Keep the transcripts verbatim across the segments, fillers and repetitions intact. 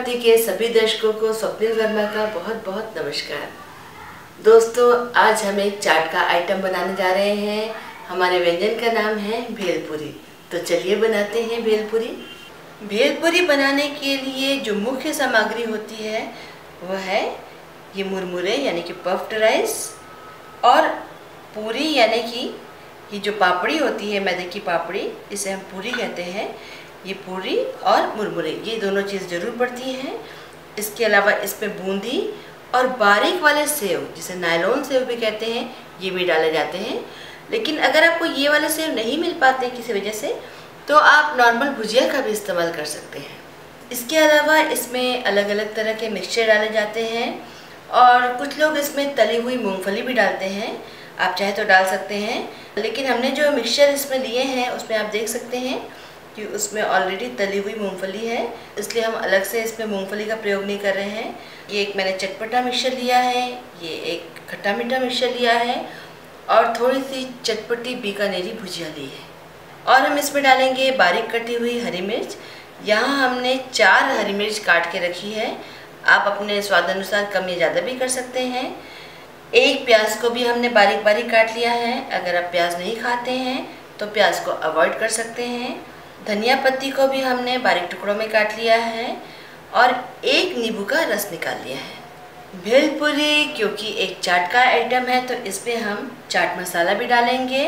भारती के सभी दर्शकों को स्वप्निल वर्मा का बहुत बहुत नमस्कार। दोस्तों, आज हम एक चाट का आइटम बनाने जा रहे हैं। हमारे व्यंजन का नाम है भेलपुरी। तो चलिए बनाते हैं भेलपुरी। भेलपुरी बनाने के लिए जो मुख्य सामग्री होती है वह है ये मुरमुरे यानी कि पफ्ड राइस और पूरी यानी कि ये जो पापड़ी होती है मैदे की पापड़ी, इसे हम पूरी कहते हैं। ये पूरी और मुरमुरे ये दोनों चीज़ ज़रूर पड़ती हैं। इसके अलावा इसमें बूंदी और बारीक वाले सेव, जिसे नायलॉन सेव भी कहते हैं, ये भी डाले जाते हैं। लेकिन अगर आपको ये वाले सेव नहीं मिल पाते किसी वजह से, तो आप नॉर्मल भुजिया का भी इस्तेमाल कर सकते हैं। इसके अलावा इसमें अलग अलग तरह के मिक्सचर डाले जाते हैं और कुछ लोग इसमें तली हुई मूंगफली भी डालते हैं। आप चाहे तो डाल सकते हैं, लेकिन हमने जो मिक्सचर इसमें लिए हैं उसमें आप देख सकते हैं कि उसमें ऑलरेडी तली हुई मूंगफली है, इसलिए हम अलग से इसमें मूंगफली का प्रयोग नहीं कर रहे हैं। ये एक मैंने चटपटा मिक्सचर लिया है, ये एक खट्टा मीठा मिक्सचर लिया है और थोड़ी सी चटपटी बीकानेरी भुजिया ली है। और हम इसमें डालेंगे बारीक कटी हुई हरी मिर्च। यहाँ हमने चार हरी मिर्च काट के रखी है, आप अपने स्वाद अनुसार कम या ज़्यादा भी कर सकते हैं। एक प्याज को भी हमने बारीक बारीक काट लिया है। अगर आप प्याज नहीं खाते हैं तो प्याज को अवॉइड कर सकते हैं। धनिया पत्ती को भी हमने बारीक टुकड़ों में काट लिया है और एक नींबू का रस निकाल लिया है। भेलपुरी क्योंकि एक चाट का आइटम है तो इसमें हम चाट मसाला भी डालेंगे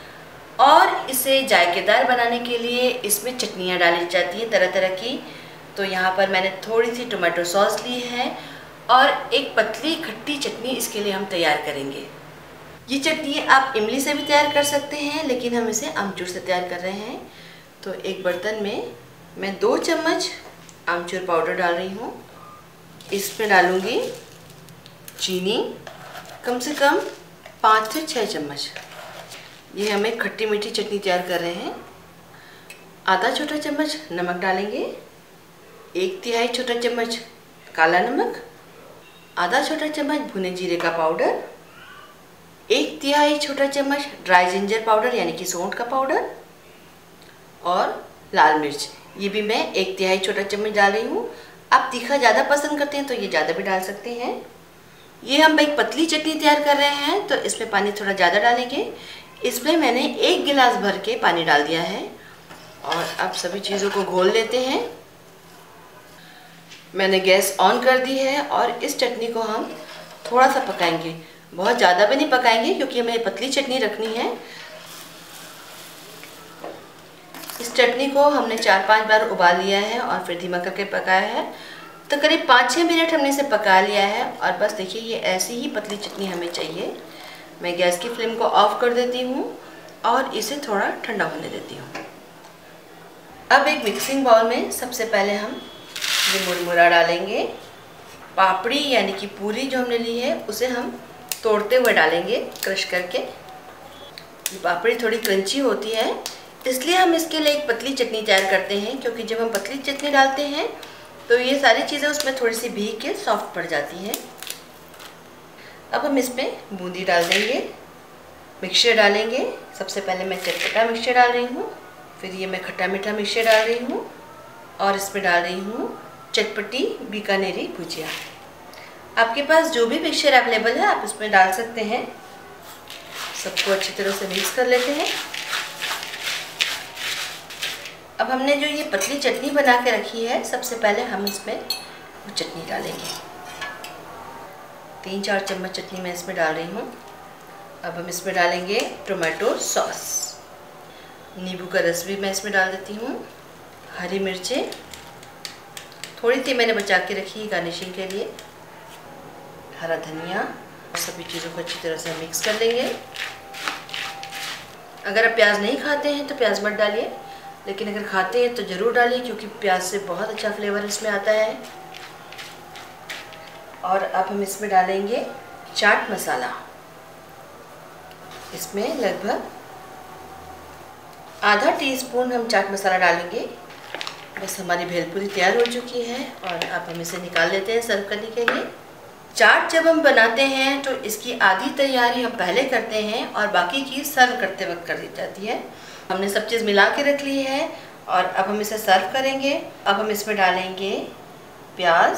और इसे जायकेदार बनाने के लिए इसमें चटनियाँ डाली जाती हैं तरह तरह की। तो यहाँ पर मैंने थोड़ी सी टोमेटो सॉस ली है और एक पतली खट्टी चटनी इसके लिए हम तैयार करेंगे। ये चटनी आप इमली से भी तैयार कर सकते हैं, लेकिन हम इसे आमचूर से तैयार कर रहे हैं। तो एक बर्तन में मैं दो चम्मच आमचूर पाउडर डाल रही हूँ। इसमें डालूँगी चीनी, कम से कम पाँच से छः चम्मच। ये हम एक खट्टी मीठी चटनी तैयार कर रहे हैं। आधा छोटा चम्मच नमक डालेंगे, एक तिहाई छोटा चम्मच काला नमक, आधा छोटा चम्मच भुने जीरे का पाउडर, एक तिहाई छोटा चम्मच ड्राई जिंजर पाउडर यानी कि सौंठ का पाउडर और लाल मिर्च, ये भी मैं एक तिहाई छोटा चम्मच डाल रही हूँ। आप तीखा ज़्यादा पसंद करते हैं तो ये ज़्यादा भी डाल सकते हैं। ये हम एक पतली चटनी तैयार कर रहे हैं तो इसमें पानी थोड़ा ज़्यादा डालेंगे। इसमें मैंने एक गिलास भर के पानी डाल दिया है और अब सभी चीज़ों को घोल लेते हैं। मैंने गैस ऑन कर दी है और इस चटनी को हम थोड़ा सा पकाएंगे, बहुत ज़्यादा भी नहीं पकाएंगे क्योंकि हमें पतली चटनी रखनी है। इस चटनी को हमने चार पांच बार उबाल लिया है और फिर धीमा करके पकाया है। तो करीब पाँच छः मिनट हमने इसे पका लिया है और बस देखिए ये ऐसी ही पतली चटनी हमें चाहिए। मैं गैस की फ्लेम को ऑफ कर देती हूँ और इसे थोड़ा ठंडा होने देती हूँ। अब एक मिक्सिंग बाउल में सबसे पहले हम ये मुरमुरा डालेंगे। पापड़ी यानी कि पूरी जो हमने ली है उसे हम तोड़ते हुए डालेंगे, क्रश करके। ये पापड़ी थोड़ी क्रंची होती है, इसलिए हम इसके लिए एक पतली चटनी तैयार करते हैं, क्योंकि जब हम पतली चटनी डालते हैं तो ये सारी चीज़ें उसमें थोड़ी सी भीग के सॉफ्ट पड़ जाती हैं। अब हम इसमें बूंदी डाल देंगे, मिक्सचर डालेंगे। सबसे पहले मैं चटपटा मिक्सचर डाल रही हूँ, फिर ये मैं खट्टा मीठा मिक्सचर डाल रही हूँ और इसमें डाल रही हूँ चटपटी बीकानेरी भुजिया। आपके पास जो भी मिक्सचर अवेलेबल है आप इसमें डाल सकते हैं। सबको अच्छी तरह से मिक्स कर लेते हैं। अब हमने जो ये पतली चटनी बना के रखी है, सबसे पहले हम इसमें वो चटनी डालेंगे। तीन चार चम्मच चटनी मैं इसमें डाल रही हूँ। अब हम इसमें डालेंगे टोमेटो सॉस, नींबू का रस भी मैं इसमें डाल देती हूँ, हरी मिर्चें थोड़ी सी मैंने बचा के रखी है गार्निशिंग के लिए, हरा धनिया। सभी चीज़ों को अच्छी तरह से मिक्स कर लेंगे। अगर आप प्याज नहीं खाते हैं तो प्याज मत डालिए, लेकिन अगर खाते हैं तो ज़रूर डालिए क्योंकि प्याज से बहुत अच्छा फ्लेवर इसमें आता है। और अब हम इसमें डालेंगे चाट मसाला। इसमें लगभग आधा टीस्पून हम चाट मसाला डालेंगे। बस हमारी भेलपुरी तैयार हो चुकी है और अब हम इसे निकाल लेते हैं सर्व करने के लिए। चाट जब हम बनाते हैं तो इसकी आधी तैयारी हम पहले करते हैं और बाकी की सर्व करते वक्त कर दी जाती है। हमने सब चीज़ मिला के रख ली है और अब हम इसे सर्व करेंगे। अब हम इसमें डालेंगे प्याज,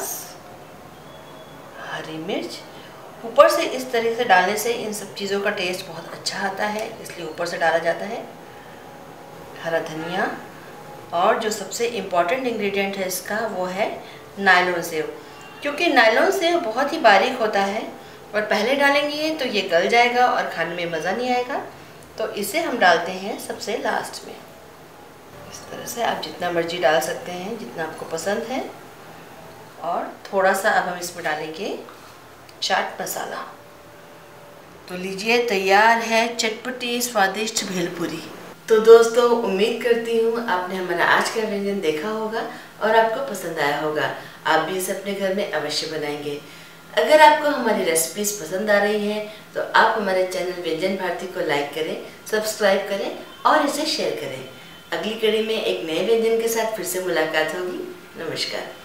हरी मिर्च। ऊपर से इस तरीके से डालने से इन सब चीज़ों का टेस्ट बहुत अच्छा आता है, इसलिए ऊपर से डाला जाता है। हरा धनिया, और जो सबसे इम्पॉर्टेंट इंग्रेडिएंट है इसका वो है नायलॉन सेव, क्योंकि नायलॉन सेव बहुत ही बारीक होता है और पहले डालेंगे तो ये गल जाएगा और खाने में मज़ा नहीं आएगा, तो इसे हम डालते हैं सबसे लास्ट में। इस तरह से आप जितना मर्जी डाल सकते हैं, जितना आपको पसंद है। और थोड़ा सा अब हम इसमें डालेंगे चाट मसाला। तो लीजिए, तैयार है चटपटी स्वादिष्ट भेलपुरी। तो दोस्तों, उम्मीद करती हूँ आपने हमारा आज का व्यंजन देखा होगा और आपको पसंद आया होगा। आप भी इसे अपने घर में अवश्य बनाएंगे। अगर आपको हमारी रेसिपीज पसंद आ रही हैं तो आप हमारे चैनल व्यंजन भारती को लाइक करें, सब्सक्राइब करें और इसे शेयर करें। अगली कड़ी में एक नए व्यंजन के साथ फिर से मुलाकात होगी। नमस्कार।